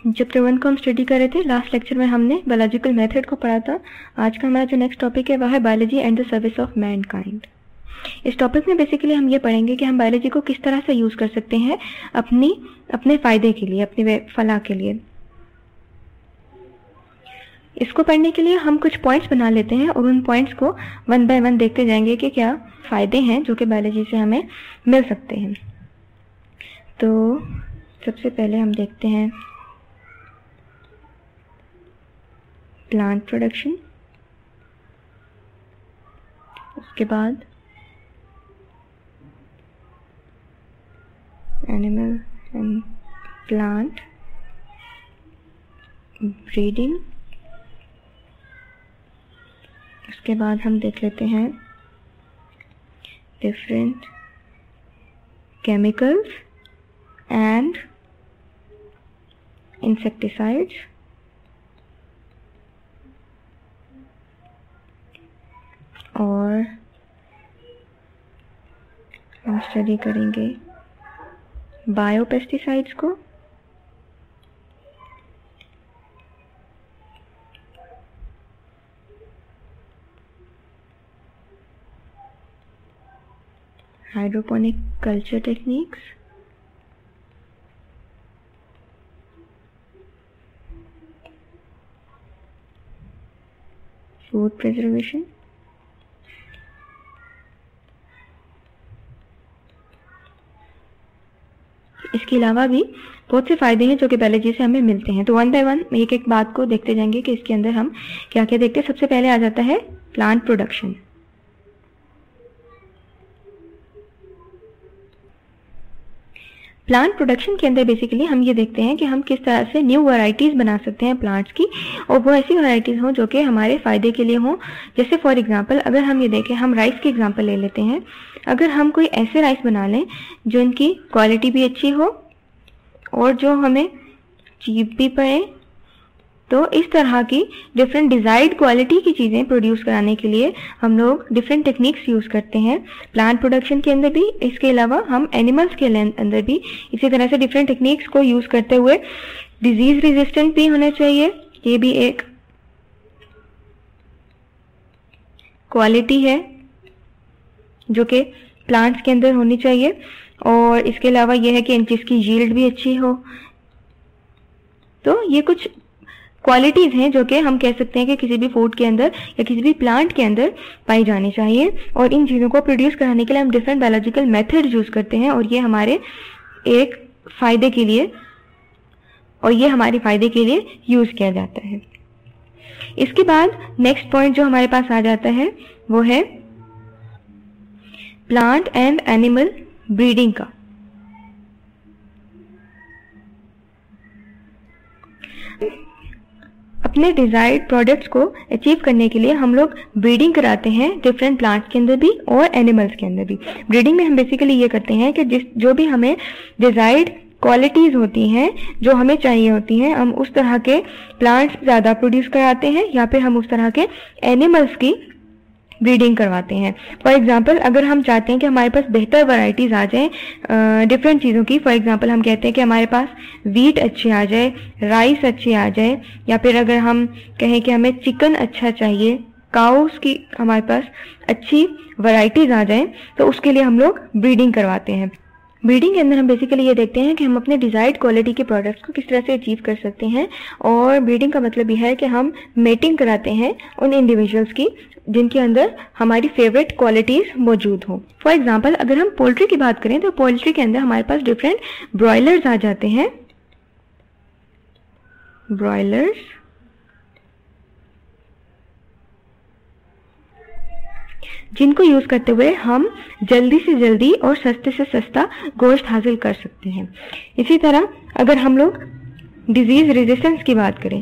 Chapter 1 को हम study कर रहे थे। लास्ट लेक्चर में हमने बायोलॉजिकल मेथड को पढ़ा था। आज का हमारा जो नेक्स्ट टॉपिक है वह है biology and the service of mankind. इस टॉपिक में बेसिकली हम ये पढ़ेंगे कि हम बायोलॉजी को किस तरह से यूज कर सकते हैं अपने फायदे के लिए, अपने फलाह के लिए। इसको पढ़ने के लिए हम कुछ पॉइंट्स बना लेते हैं और उन पॉइंट्स को वन बाय वन देखते जाएंगे कि क्या फायदे हैं जो कि बायोलॉजी से हमें मिल सकते हैं। तो सबसे पहले हम देखते हैं प्लांट प्रोडक्शन, उसके बाद एनिमल एंड प्लांट ब्रीडिंग, उसके बाद हम देख लेते हैं डिफरेंट केमिकल्स एंड इंसेक्टिसाइड्स, और हम स्टडी करेंगे बायोपेस्टिसाइड्स को, hydroponic culture techniques, food preservation, इसके अलावा भी बहुत से फायदे हैं जो कि बायोलॉजी से हमें मिलते हैं। तो वन बाय वन एक एक बात को देखते जाएंगे कि इसके अंदर हम क्या क्या देखते हैं। सबसे पहले आ जाता है प्लांट प्रोडक्शन। प्लांट प्रोडक्शन के अंदर बेसिकली हम ये देखते हैं कि हम किस तरह से न्यू वैरायटीज बना सकते हैं प्लांट्स की, और वो ऐसी वैरायटीज हों जो कि हमारे फायदे के लिए हों। जैसे फॉर एग्जांपल अगर हम ये देखें, हम राइस की एग्जांपल ले लेते हैं। अगर हम कोई ऐसे राइस बना लें जो इनकी क्वालिटी भी अच्छी हो और जो हमें चीप भी पड़े, तो इस तरह की डिफरेंट डिजायर्ड क्वालिटी की चीज़ें प्रोड्यूस कराने के लिए हम लोग डिफरेंट टेक्निक्स यूज़ करते हैं प्लांट प्रोडक्शन के अंदर भी। इसके अलावा हम एनिमल्स के अंदर भी इसी तरह से डिफरेंट टेक्निक्स को यूज़ करते हुए डिजीज रेजिस्टेंट भी होना चाहिए, ये भी एक क्वालिटी है जो कि प्लांट्स के अंदर होनी चाहिए। और इसके अलावा यह है कि जिसकी यील्ड भी अच्छी हो। तो ये कुछ क्वालिटीज हैं जो कि हम कह सकते हैं कि किसी भी फूड के अंदर या किसी भी प्लांट के अंदर पाई जानी चाहिए, और इन चीज़ों को प्रोड्यूस कराने के लिए हम डिफरेंट बायोलॉजिकल मेथड यूज़ करते हैं, और ये हमारे एक फ़ायदे के लिए यूज़ किया जाता है। इसके बाद नेक्स्ट पॉइंट जो हमारे पास आ जाता है वो है प्लांट एंड एनिमल ब्रीडिंग का। अपने डिजायर्ड प्रोडक्ट्स को अचीव करने के लिए हम लोग ब्रीडिंग कराते हैं डिफरेंट प्लांट्स के अंदर भी और एनिमल्स के अंदर भी। ब्रीडिंग में हम बेसिकली ये करते हैं कि जो भी हमें डिजायर्ड क्वालिटीज होती हैं, जो हमें चाहिए होती हैं, हम उस तरह के प्लांट्स ज़्यादा प्रोड्यूस कराते हैं या फिर हम उस तरह के एनिमल्स की ब्रीडिंग करवाते हैं। फॉर एग्जांपल अगर हम चाहते हैं कि हमारे पास बेहतर वैरायटीज़ आ जाएं डिफरेंट चीज़ों की, फॉर एग्जांपल हम कहते हैं कि हमारे पास वीट अच्छी आ जाए, राइस अच्छी आ जाए, या फिर अगर हम कहें कि हमें चिकन अच्छा चाहिए, काउस की हमारे पास अच्छी वैरायटीज़ आ जाएं, तो उसके लिए हम लोग ब्रीडिंग करवाते हैं। ब्रीडिंग के अंदर हम बेसिकली ये देखते हैं कि हम अपने डिजायर्ड क्वालिटी के प्रोडक्ट्स को किस तरह से अचीव कर सकते हैं, और ब्रीडिंग का मतलब यह है कि हम मेटिंग कराते हैं उन इंडिविजुअल्स की जिनके अंदर हमारी फेवरेट क्वालिटीज़ मौजूद हों। फॉर एग्जांपल अगर हम पोल्ट्री की बात करें तो पोल्ट्री के अंदर हमारे पास डिफरेंट ब्रॉयलर्स आ जाते हैं, ब्रॉयलर्स जिनको यूज करते हुए हम जल्दी से जल्दी और सस्ते से सस्ता गोश्त हासिल कर सकते हैं। इसी तरह अगर हम लोग डिजीज रेजिस्टेंस की बात करें,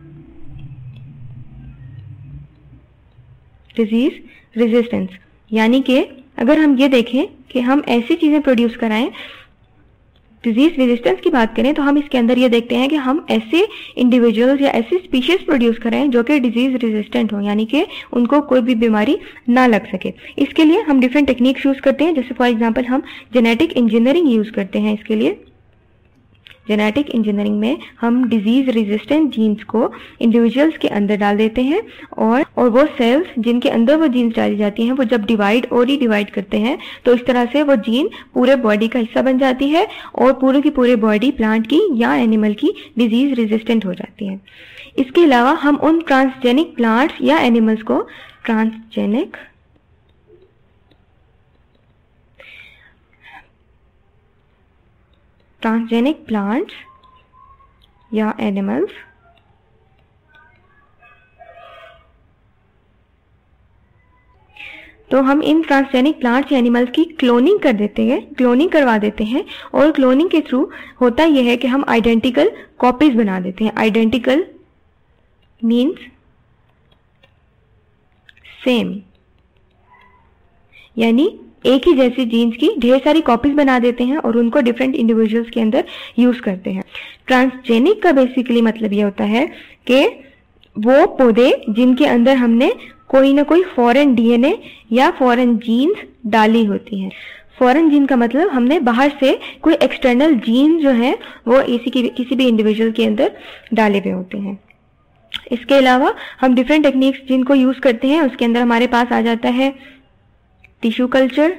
डिजीज रेजिस्टेंस यानी कि अगर हम ये देखें कि हम ऐसी चीज़ें प्रोड्यूस कराएं, डिजीज रेजिस्टेंस की बात करें तो हम इसके अंदर ये देखते हैं कि हम ऐसे इंडिविजुअल्स या ऐसी स्पीशीज प्रोड्यूस करें जो कि डिजीज रेजिस्टेंट हो, यानी कि उनको कोई भी बीमारी ना लग सके। इसके लिए हम डिफरेंट टेक्निक्स यूज करते हैं, जैसे फॉर एग्जांपल हम जेनेटिक इंजीनियरिंग यूज करते हैं इसके लिए। जेनेटिक इंजीनियरिंग में हम डिजीज रेजिस्टेंट जीन्स को इंडिविजुअल्स के अंदर डाल देते हैं और वो सेल्स जिनके अंदर वो जीन्स डाली जाती हैं वो जब डिवाइड और रीडिवाइड करते हैं तो इस तरह से वो जीन पूरे बॉडी का हिस्सा बन जाती है और पूरे की पूरी बॉडी प्लांट की या एनिमल की डिजीज रेजिस्टेंट हो जाती है। इसके अलावा हम उन ट्रांसजेनिक प्लांट्स या एनिमल्स को ट्रांसजेनिक प्लांट्स या एनिमल्स तो हम इन ट्रांसजेनिक प्लांट्स या एनिमल्स की क्लोनिंग करवा देते हैं और क्लोनिंग के थ्रू होता यह है कि हम आइडेंटिकल कॉपीज बना देते हैं। आइडेंटिकल मीन्स सेम, यानी एक ही जैसी जीन्स की ढेर सारी कॉपीज बना देते हैं और उनको डिफरेंट इंडिविजुअल्स के अंदर यूज करते हैं। ट्रांसजेनिक का बेसिकली मतलब यह होता है कि वो पौधे जिनके अंदर हमने कोई ना कोई फॉरेन डीएनए या फॉरेन जीन्स डाली होती हैं। फॉरेन जीन का मतलब हमने बाहर से कोई एक्सटर्नल जीन जो है वो किसी भी इंडिविजुअल के अंदर डाले हुए होते हैं। इसके अलावा हम डिफरेंट टेक्निक्स जिनको यूज करते हैं उसके अंदर हमारे पास आ जाता है टिश्यू कल्चर।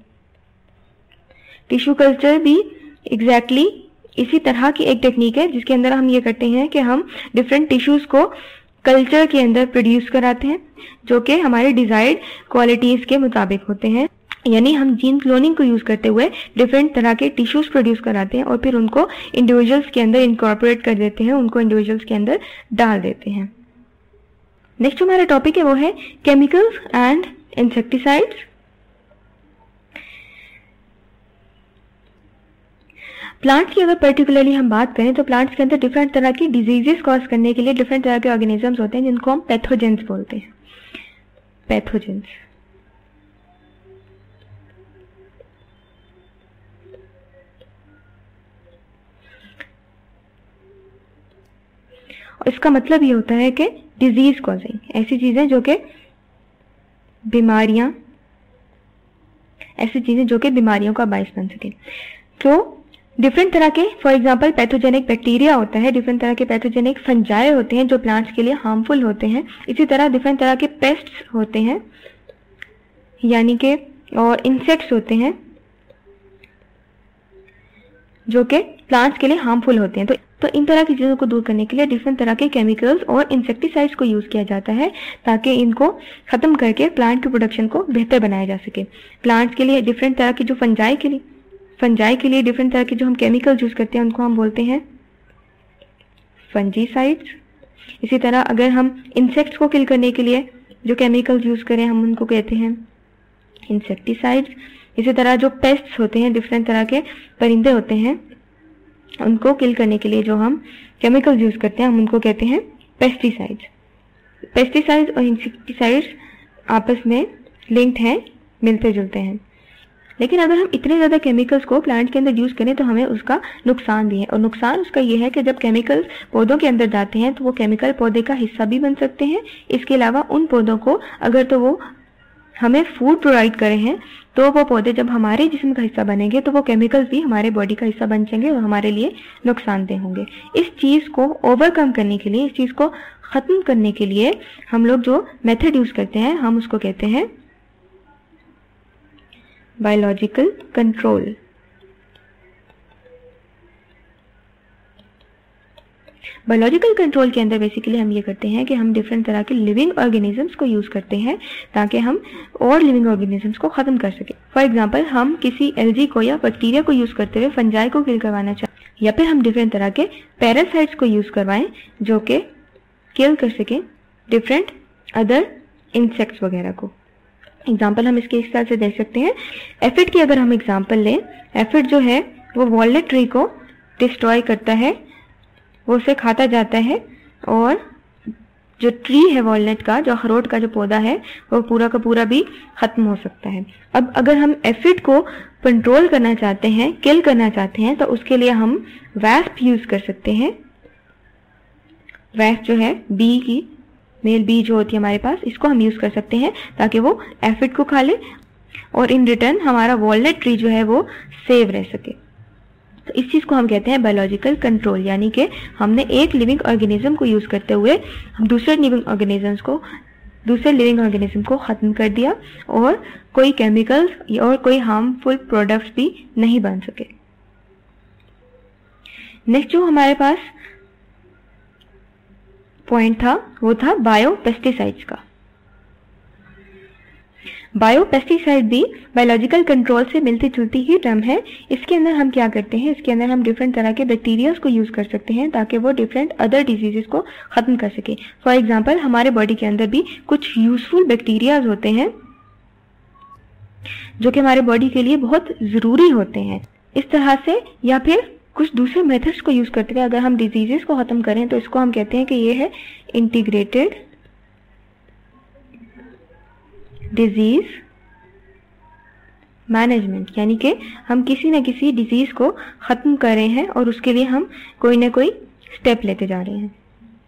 टिश्यू कल्चर भी एग्जैक्टली इसी तरह की एक टेक्निक है जिसके अंदर हम ये करते हैं कि हम डिफरेंट टिश्यूज को कल्चर के अंदर प्रोड्यूस कराते हैं जो कि हमारे डिजायर्ड क्वालिटीज के मुताबिक होते हैं। यानी हम जीन क्लोनिंग को यूज करते हुए डिफरेंट तरह के टिश्यूज प्रोड्यूस कराते हैं और फिर उनको इंडिविजुअल्स के अंदर इनकॉर्पोरेट कर देते हैं, उनको इंडिविजुअल्स के अंदर डाल देते हैं। नेक्स्ट हमारा टॉपिक है वो है केमिकल्स एंड इंसेक्टिसाइड्स। प्लांट्स की अगर पर्टिकुलरली हम बात करें तो प्लांट्स के अंदर डिफरेंट तरह की डिजीजेस कॉज करने के लिए डिफरेंट तरह के ऑर्गेनिजम्स होते हैं जिनको हम पैथोजेंस बोलते हैं। पैथोजेंस और इसका मतलब ये होता है कि डिजीज कॉजिंग, ऐसी चीजें जो कि बीमारियों का बायस बन सके। तो डिफरेंट तरह के फॉर एग्जांपल पैथोजेनिक बैक्टीरिया होता है, डिफरेंट तरह के पैथोजेनिक फंजाई होते हैं जो प्लांट्स के लिए हार्मफुल होते हैं। इसी तरह डिफरेंट तरह के पेस्ट्स होते हैं यानी कि और इंसेक्ट्स होते हैं जो कि प्लांट्स के लिए हार्मफुल होते हैं। तो इन तरह की चीज़ों को दूर करने के लिए डिफरेंट तरह के केमिकल्स और इंसेक्टिसाइड्स को यूज़ किया जाता है ताकि इनको ख़त्म करके प्लांट की प्रोडक्शन को बेहतर बनाया जा सके। प्लांट्स के लिए डिफरेंट तरह की जो फंजाई के लिए डिफरेंट तरह के जो हम केमिकल्स यूज़ करते हैं उनको हम बोलते हैं फंजीसाइड्स। इसी तरह अगर हम इंसेक्ट्स को किल करने के लिए जो केमिकल्स यूज़ करें हम उनको कहते हैं इंसेक्टिसाइड्स। इसी तरह जो पेस्ट्स होते हैं, डिफरेंट तरह के परिंदे होते हैं, उनको किल करने के लिए जो हम केमिकल्स यूज़ करते हैं हम उनको कहते हैं पेस्टिसाइड्स। पेस्टिसाइड्स और इंसेक्टिसाइड्स आपस में लिंक्ड हैं, मिलते जुलते हैं। लेकिन अगर हम इतने ज़्यादा केमिकल्स को प्लांट के अंदर यूज़ करें तो हमें उसका नुकसान भी है। और नुकसान उसका ये है कि जब केमिकल्स पौधों के अंदर जाते हैं तो वो केमिकल पौधे का हिस्सा भी बन सकते हैं। इसके अलावा उन पौधों को अगर तो वो हमें फूड प्रोवाइड करे हैं तो वो पौधे जब हमारे जिस्म का हिस्सा बनेंगे तो वो केमिकल्स भी हमारे बॉडी का हिस्सा बन जाएंगे और हमारे लिए नुकसानदेह होंगे। इस चीज़ को ओवरकम करने के लिए, इस चीज़ को ख़त्म करने के लिए हम लोग जो मेथड यूज़ करते हैं हम उसको कहते हैं बायोलॉजिकल कंट्रोल। बायोलॉजिकल कंट्रोल के अंदर बेसिकली हम ये करते हैं कि हम डिफरेंट तरह के लिविंग ऑर्गेनिजम्स को यूज़ करते हैं ताकि हम और लिविंग ऑर्गेनिजम्स को ख़त्म कर सकें। फॉर एग्जांपल हम किसी एलजी को या बैक्टीरिया को यूज़ करते हुए फंजाई को किल करवाना चाहें या फिर हम डिफरेंट तरह के पैरासाइट्स को यूज़ करवाएं जो कि किल कर सकें डिफरेंट अदर इंसेक्ट्स वगैरह को। एग्जाम्पल हम इसके इस तरह से देख सकते हैं। एफिड की अगर हम एग्जाम्पल लें, एफिड जो है वो वॉलनट ट्री को डिस्ट्रॉय करता है, वो उसे खाता जाता है और जो ट्री है वॉलनट का, जो अखरोट का जो पौधा है वो पूरा का पूरा भी खत्म हो सकता है। अब अगर हम एफिड को कंट्रोल करना चाहते हैं, किल करना चाहते हैं तो उसके लिए हम वैस्प यूज कर सकते हैं। वैस्प जो है बी की मेल बी जो होती है हमारे पास, इसको हम यूज कर सकते हैं ताकि वो एफिड को खा ले और इन रिटर्न हमारा वॉलनट ट्री जो है वो सेव रह सके। तो इस चीज़ को हम कहते हैं बायोलॉजिकल कंट्रोल, यानी कि हमने एक लिविंग ऑर्गेनिज्म को यूज़ करते हुए हम दूसरे लिविंग ऑर्गेनिज्म को ख़त्म कर दिया और कोई केमिकल्स और कोई हार्मफुल प्रोडक्ट्स भी नहीं बन सके। नेक्स्ट जो हमारे पास पॉइंट था वो था बायोपेस्टिसाइड्स का। बायोपेस्टिसाइड भी बायोलॉजिकल कंट्रोल से मिलती जुलती ही टर्म है। इसके अंदर हम क्या करते हैं, इसके अंदर हम डिफरेंट तरह के बैक्टीरियाज को यूज कर सकते हैं ताकि वो डिफरेंट अदर डिजीजेस को खत्म कर सके। फॉर एग्जांपल हमारे बॉडी के अंदर भी कुछ यूजफुल बैक्टीरियाज होते हैं जो कि हमारे बॉडी के लिए बहुत जरूरी होते हैं। इस तरह से या फिर कुछ दूसरे मेथड्स को यूज करते हुए अगर हम डिजीजेस को खत्म करें तो इसको हम कहते हैं कि ये है इंटीग्रेटेड डिजीज मैनेजमेंट, यानी कि हम किसी न किसी डिजीज को खत्म कर रहे हैं और उसके लिए हम कोई ना कोई स्टेप लेते जा रहे हैं।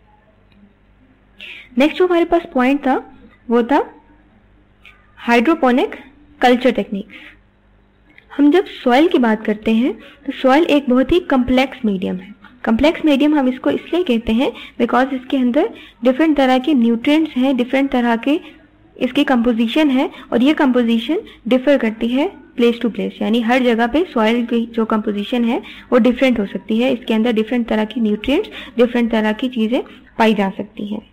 नेक्स्ट जो हमारे पास पॉइंट था वो था हाइड्रोपोनिक कल्चर टेक्निक्स। हम जब सॉइल की बात करते हैं तो सॉइल एक बहुत ही कम्प्लेक्स मीडियम है। कम्प्लेक्स मीडियम हम इसको इसलिए कहते हैं बिकॉज इसके अंदर डिफरेंट तरह के न्यूट्रिएंट्स हैं, डिफरेंट तरह के इसकी कंपोजिशन है और ये कंपोजिशन डिफर करती है प्लेस टू प्लेस, यानी हर जगह पे सॉइल की जो कंपोजिशन है वो डिफरेंट हो सकती है। इसके अंदर डिफरेंट तरह की न्यूट्रिएंट्स, डिफरेंट तरह की चीज़ें पाई जा सकती हैं।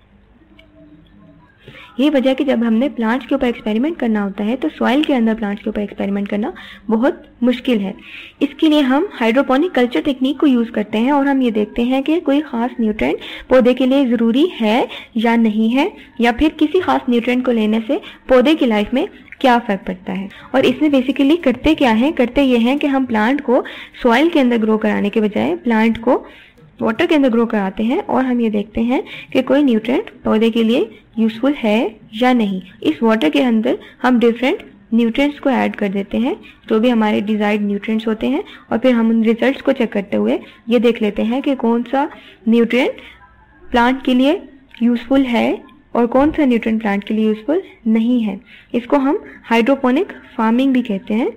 ये वजह कि जब हमने प्लांट्स के ऊपर एक्सपेरिमेंट करना होता है तो सॉइल के अंदर प्लांट्स के ऊपर एक्सपेरिमेंट करना बहुत मुश्किल है। इसके लिए हम हाइड्रोपोनिक कल्चर टेक्निक को यूज़ करते हैं और हम ये देखते हैं कि कोई ख़ास न्यूट्रिएंट पौधे के लिए ज़रूरी है या नहीं है, या फिर किसी ख़ास न्यूट्रिएंट को लेने से पौधे की लाइफ में क्या फ़र्क पड़ता है। और इसमें बेसिकली करते क्या हैं, करते ये हैं कि हम प्लांट को सॉइल के अंदर ग्रो कराने के बजाय प्लांट को वाटर के अंदर ग्रो कराते हैं और हम ये देखते हैं कि कोई न्यूट्रिएंट पौधे के लिए यूजफुल है या नहीं। इस वाटर के अंदर हम डिफरेंट न्यूट्रिएंट्स को ऐड कर देते हैं जो भी हमारे डिजायर्ड न्यूट्रिएंट्स होते हैं और फिर हम उन रिजल्ट्स को चेक करते हुए ये देख लेते हैं कि कौन सा न्यूट्रिएंट प्लांट के लिए यूजफुल है और कौन सा न्यूट्रिएंट प्लांट के लिए यूजफुल नहीं है। इसको हम हाइड्रोपोनिक फार्मिंग भी कहते हैं।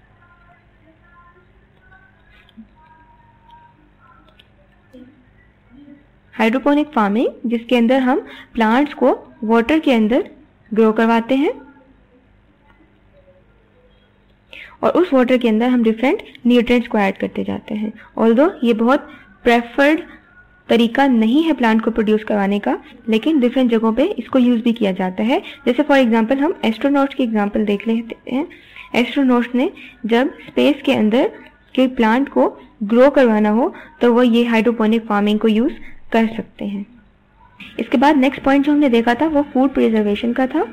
हाइड्रोपोनिक फार्मिंग जिसके अंदर हम प्लांट्स को वाटर के अंदर ग्रो करवाते हैं और उस वाटर के अंदर हम डिफरेंट न्यूट्रिएंट्स को ऐड करते जाते हैं। ऑल्दो ये बहुत प्रेफर्ड तरीका नहीं है प्लांट को प्रोड्यूस करवाने का, लेकिन डिफरेंट जगहों पे इसको यूज भी किया जाता है। जैसे फॉर एग्जांपल हम एस्ट्रोनॉट्स की एग्जांपल देख लेते हैं। एस्ट्रोनॉट्स ने जब स्पेस के अंदर के प्लांट को ग्रो करवाना हो तो वो ये हाइड्रोपोनिक फार्मिंग को यूज कर सकते हैं। इसके बाद नेक्स्ट पॉइंट जो हमने देखा था वो फूड प्रिजर्वेशन का था,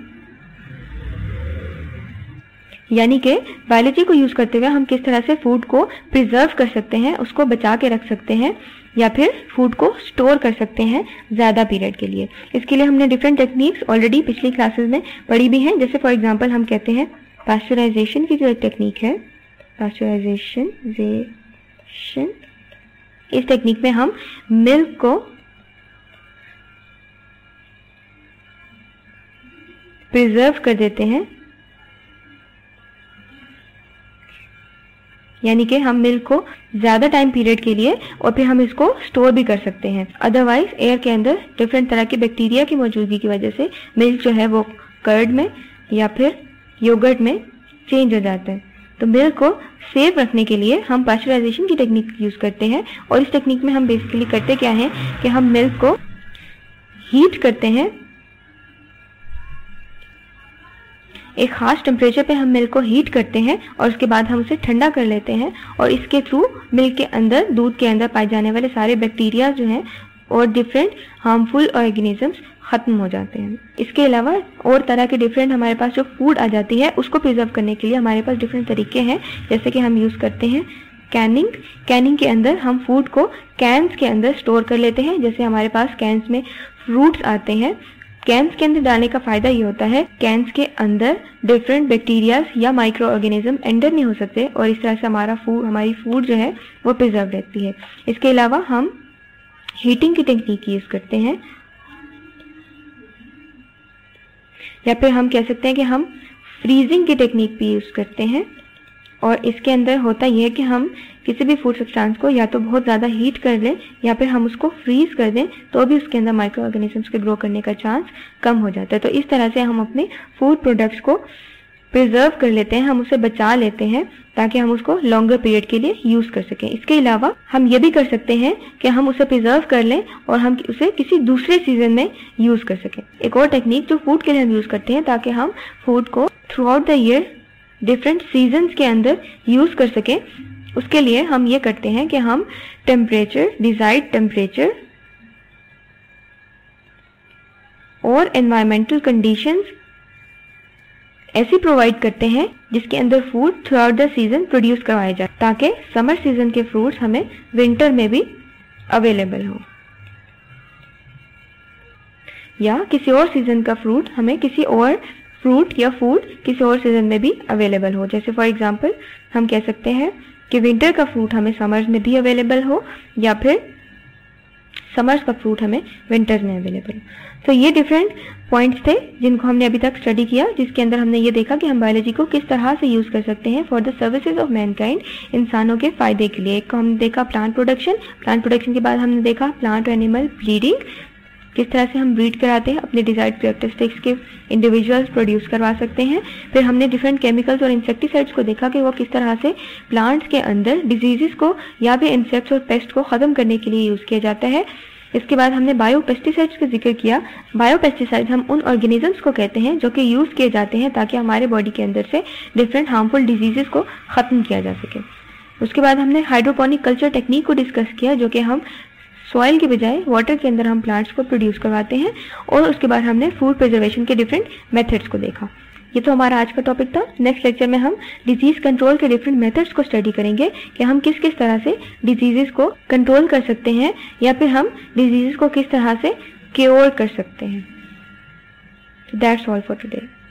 यानी कि बायोलॉजी को यूज करते हुए हम किस तरह से फूड को प्रिजर्व कर सकते हैं, उसको बचा के रख सकते हैं या फिर फूड को स्टोर कर सकते हैं ज़्यादा पीरियड के लिए। इसके लिए हमने डिफरेंट टेक्निक्स ऑलरेडी पिछली क्लासेस में पढ़ी भी हैं। जैसे फॉर एग्जांपल हम कहते हैं पास्चराइजेशन की जो एक टेक्निक है, पास्चराइजेशन, इस टेक्निक में हम मिल्क को प्रिजर्व कर देते हैं, यानी कि हम मिल्क को ज़्यादा टाइम पीरियड के लिए और फिर हम इसको स्टोर भी कर सकते हैं। अदरवाइज एयर के अंदर डिफरेंट तरह के बैक्टीरिया की मौजूदगी की वजह से मिल्क जो है वो कर्ड में या फिर योगर्ट में चेंज हो जाता है। तो मिल्क को सेफ रखने के लिए हम पास्चराइजेशन की टेक्निक यूज़ करते हैं और इस टेक्निक में हम बेसिकली करते क्या है कि हम मिल्क को हीट करते हैं, एक खास टेम्परेचर पे हम मिल्क को हीट करते हैं और उसके बाद हम उसे ठंडा कर लेते हैं और इसके थ्रू मिल्क के अंदर, दूध के अंदर पाए जाने वाले सारे बैक्टीरिया जो हैं और डिफरेंट हार्मफुल ऑर्गेनिजम्स खत्म हो जाते हैं। इसके अलावा और तरह के डिफरेंट हमारे पास जो फूड आ जाती है उसको प्रिजर्व करने के लिए हमारे पास डिफरेंट तरीके हैं। जैसे कि हम यूज़ करते हैं कैनिंग के अंदर हम फूड को कैंस के अंदर स्टोर कर लेते हैं। जैसे हमारे पास कैंस में फ्रूट्स आते हैं, कैंस के अंदर डालने का फायदा ये होता है कैंस के अंदर डिफरेंट बैक्टीरियाज या माइक्रो ऑर्गेनिज्म एंटर नहीं हो सकते और इस तरह से हमारी फूड जो है वो प्रिजर्व रहती है। इसके अलावा हम हीटिंग की टेक्निक यूज़ करते हैं या फिर हम कह सकते हैं कि हम फ्रीजिंग की टेक्निक भी यूज़ करते हैं और इसके अंदर होता यह है कि हम किसी भी फूड सब्सटेंस को या तो बहुत ज़्यादा हीट कर लें या फिर हम उसको फ्रीज कर दें तो भी उसके अंदर माइक्रो ऑर्गेनिजम्स के ग्रो करने का चांस कम हो जाता है। तो इस तरह से हम अपने फूड प्रोडक्ट्स को प्रिजर्व कर लेते हैं, हम उसे बचा लेते हैं ताकि हम उसको लॉन्गर पीरियड के लिए यूज़ कर सकें। इसके अलावा हम ये भी कर सकते हैं कि हम उसे प्रिजर्व कर लें और हम उसे किसी दूसरे सीजन में यूज़ कर सकें। एक और टेक्निक जो फूड के लिए हम यूज़ करते हैं ताकि हम फूड को throughout the year different seasons के अंदर यूज़ कर सकें, उसके लिए हम ये करते हैं कि हम टेम्परेचर, डिजायर्ड टेम्परेचर और एनवायरमेंटल कंडीशंस ऐसी प्रोवाइड करते हैं जिसके अंदर food throughout the season produce करवाया जाए ताकि समर सीजन के फ्रूट्स हमें विंटर में भी अवेलेबल हो या किसी और सीजन का फ्रूट हमें किसी और फ्रूट या फूड किसी और सीजन में भी अवेलेबल हो। जैसे फॉर एग्जांपल हम कह सकते हैं कि विंटर का फ्रूट हमें समर्स में भी अवेलेबल हो या फिर समर्स का फ्रूट हमें विंटर्स में अवेलेबल हो। तो ये डिफरेंट पॉइंट्स थे जिनको हमने अभी तक स्टडी किया, जिसके अंदर हमने ये देखा कि हम बायोलॉजी को किस तरह से यूज़ कर सकते हैं for the services of mankind, इंसानों के फ़ायदे के लिए। एक को हमने देखा प्लांट प्रोडक्शन के बाद हमने देखा प्लांट एनिमल ब्रीडिंग, किस तरह से हम ब्रीड कराते हैं, अपने डिजायर्ड कैरेक्टरिस्टिक्स के इंडिविजुअल्स प्रोड्यूस करवा सकते हैं। फिर हमने डिफरेंट केमिकल्स और इंसेक्टिसाइड्स को देखा कि वो किस तरह से प्लांट्स के अंदर डिजीजेस को या फिर इंसेक्ट्स और पेस्ट को ख़त्म करने के लिए यूज़ किया जाता है। इसके बाद हमने बायोपेस्टिसाइड्स का जिक्र किया। बायोपेस्टिसाइड्स हम उन ऑर्गेनिजम्स को कहते हैं जो कि यूज़ किए जाते हैं ताकि हमारे बॉडी के अंदर से डिफरेंट हार्मफुल डिजीजेस को ख़त्म किया जा सके। उसके बाद हमने हाइड्रोपोनिक कल्चर टेक्निक को डिस्कस किया, जो कि हम सॉइल के बजाय वाटर के अंदर हम प्लांट्स को प्रोड्यूस करवाते हैं। और उसके बाद हमने फूड प्रिजर्वेशन के डिफरेंट मेथड्स को देखा। ये तो हमारा आज का टॉपिक था। नेक्स्ट लेक्चर में हम डिजीज कंट्रोल के डिफरेंट मेथड्स को स्टडी करेंगे कि हम किस किस तरह से डिजीजेस को कंट्रोल कर सकते हैं या फिर हम डिजीजेस को किस तरह से क्योर कर सकते हैं। That's all for today.